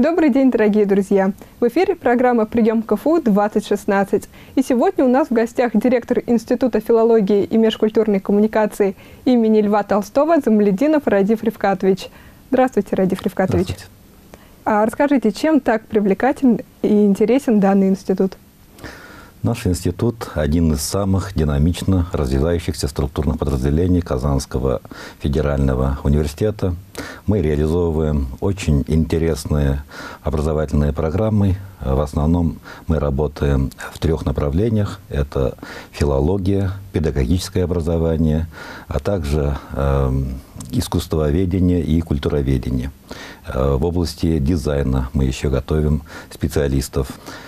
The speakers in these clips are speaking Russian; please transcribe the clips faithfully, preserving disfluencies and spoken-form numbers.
Добрый день, дорогие друзья! В эфире программа «Прием КФУ двадцать шестнадцать». И сегодня у нас в гостях директор Института филологии и межкультурной коммуникации имени Льва Толстого Замалетдинов Радиф Рифкатович. Здравствуйте, Радиф Рифкатович. Здравствуйте. А расскажите, чем так привлекателен и интересен данный институт? Наш институт – один из самых динамично развивающихся структурных подразделений Казанского федерального университета. Мы реализовываем очень интересные образовательные программы. В основном мы работаем в трех направлениях. Это филология, педагогическое образование, а также э, искусствоведение и культуроведение. Э, в области дизайна мы еще готовим специалистов.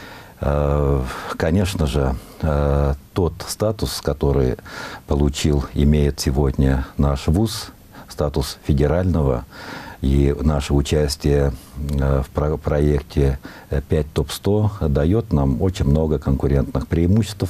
Конечно же, тот статус, который получил, имеет сегодня наш вуз, статус федерального, и наше участие в проекте пять топ сто дает нам очень много конкурентных преимуществ.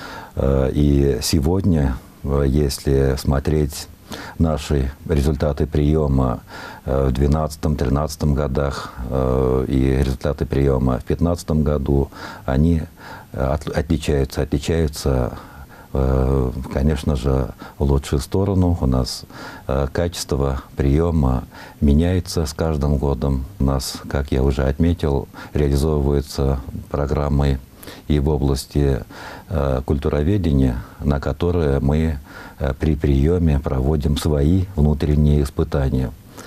И сегодня, если смотреть наши результаты приема в две тысячи двенадцатом — две тысячи тринадцатом годах и результаты приема в две тысячи пятнадцатом году, они отличаются, отличаются, конечно же, в лучшую сторону. У нас качество приема меняется с каждым годом. У нас, как я уже отметил, реализовываются программы и в области э, культуроведения, на которые мы э, при приеме проводим свои внутренние испытания.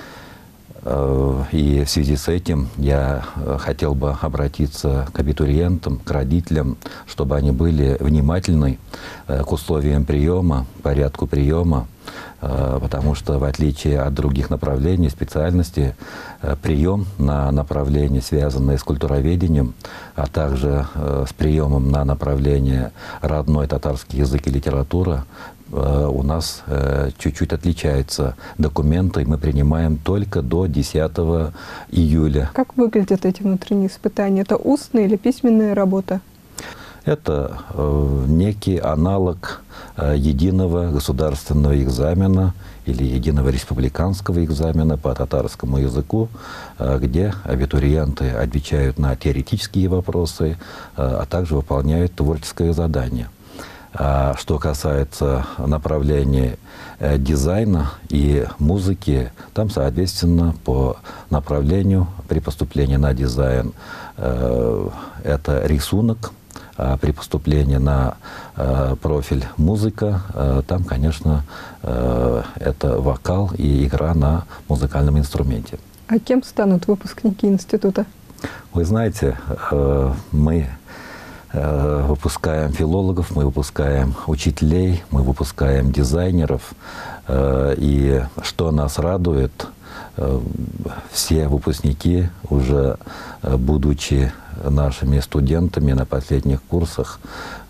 Э, и в связи с этим я э, хотел бы обратиться к абитуриентам, к родителям, чтобы они были внимательны э, к условиям приема, порядку приема, э, потому что в отличие от других направлений, специальностей, э, прием на направление, связанное с культуроведением, а также э, с приемом на направление родной татарский язык и литература, э, у нас чуть-чуть э, отличаются документы, мы принимаем только до десятого июля. Как выглядят эти внутренние испытания? Это устная или письменная работа? Это э, некий аналог э, единого государственного экзамена или единого республиканского экзамена по татарскому языку, э, где абитуриенты отвечают на теоретические вопросы, э, а также выполняют творческое задание. А что касается направлений э, дизайна и музыки, там, соответственно, по направлению при поступлении на дизайн э, это рисунок. А при поступлении на э, профиль музыка, э, там, конечно, э, это вокал и игра на музыкальном инструменте. А кем станут выпускники института? Вы знаете, э, мы э, выпускаем филологов, мы выпускаем учителей, мы выпускаем дизайнеров. Э, и что нас радует, э, все выпускники, уже э, будучи нашими студентами на последних курсах,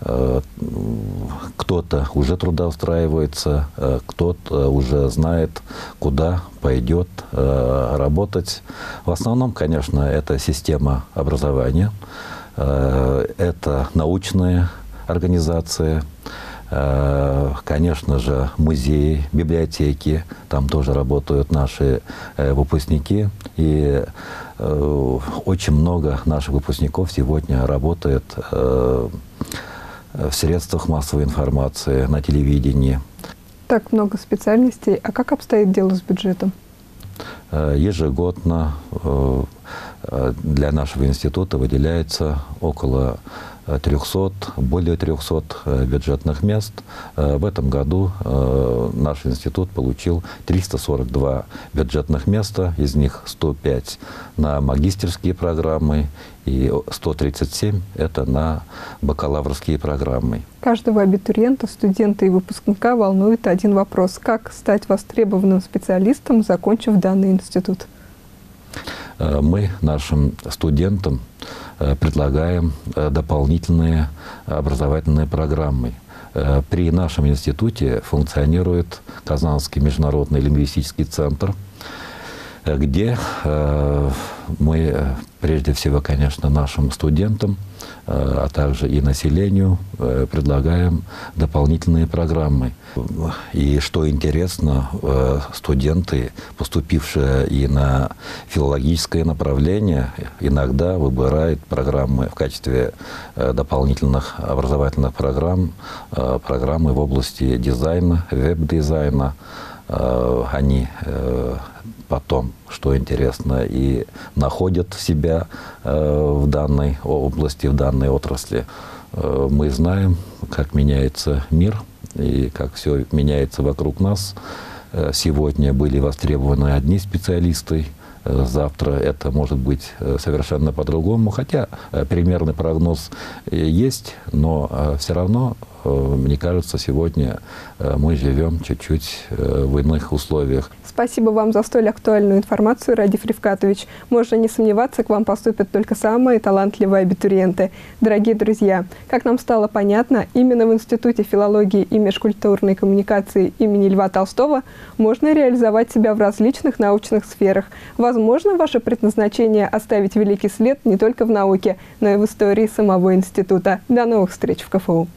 кто-то уже трудоустраивается, кто-то уже знает, куда пойдет работать. В основном, конечно, это система образования, это научная организация, конечно же, музеи, библиотеки, там тоже работают наши выпускники. И очень много наших выпускников сегодня работает в средствах массовой информации, на телевидении. Так много специальностей. А как обстоит дело с бюджетом? Ежегодно для нашего института выделяется около трёхсот, более трёхсот бюджетных мест. В этом году наш институт получил триста сорок два бюджетных места, из них сто пять на магистерские программы и сто тридцать семь это на бакалаврские программы. Каждого абитуриента, студента и выпускника волнует один вопрос: как стать востребованным специалистом, закончив данный институт? Мы нашим студентам предлагаем дополнительные образовательные программы. При нашем институте функционирует Казанский международный лингвистический центр. где мы прежде всего, конечно, нашим студентам, а также и населению предлагаем дополнительные программы. И что интересно, студенты, поступившие и на филологическое направление, иногда выбирают программы в качестве дополнительных образовательных программ, программы в области дизайна, веб-дизайна. Они потом, что интересно, и находят себя в данной области, в данной отрасли. Мы знаем, как меняется мир и как все меняется вокруг нас. Сегодня были востребованы одни специалисты, завтра это может быть совершенно по-другому. Хотя примерный прогноз есть, но все равно, мне кажется, сегодня мы живем чуть-чуть в иных условиях. Спасибо вам за столь актуальную информацию, Радиф Рифкатович. Можно не сомневаться, к вам поступят только самые талантливые абитуриенты. Дорогие друзья, как нам стало понятно, именно в Институте филологии и межкультурной коммуникации имени Льва Толстого можно реализовать себя в различных научных сферах. Возможно, ваше предназначение оставить великий след не только в науке, но и в истории самого института. До новых встреч в КФУ!